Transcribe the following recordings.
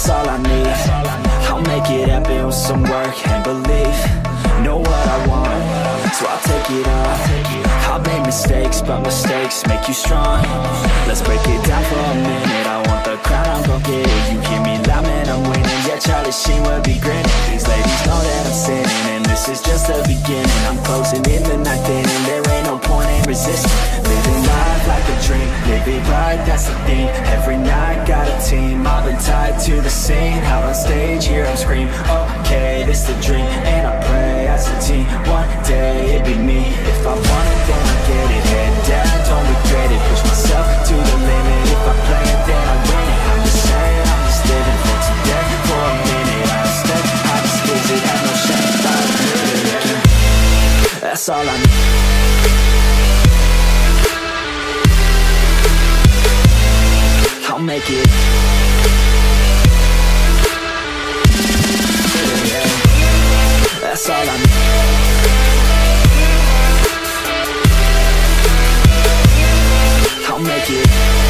that's all I need. I'll make it happen with some work and belief. Know what I want, so I'll take it on. I've made mistakes, but mistakes make you strong. Let's break it down for a minute. I want the crown, I'm gon' get it. You hear me loud, man, I'm winning. Yeah, Charlie Sheen will be grinning. These ladies know that I'm sinning, and this is just the beginning. I'm closing in the ninth inning. There ain't no point in resisting. Living life like a dream, live it right, that's the theme. Every night, got a team, I've been tied to the scene. Out on stage, here I'm scream, okay, this the dream. And I pray as a team, one day it'd be me. If I want it, then I get it. Head down, don't regret it. Push myself to the limit. If I play it, then I win it. I'm just saying, I'm just living for today. For a minute, I step, I just visit, have no shame, I admit it. That's all I need. I'll make it. That's all I need. I'll make it.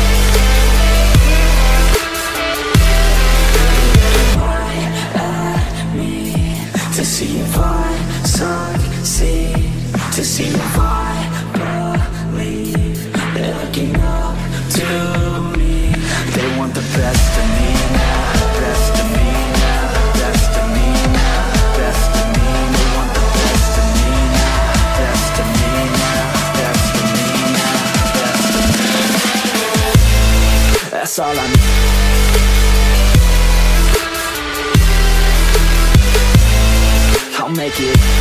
To see if I succeed, to see if I believe. They're looking up to me. They want the best of me now, best of me now, best of me now, best of me. They want the best of me now, best of me now, best of me now, best of me. That's all I need. I'll make it.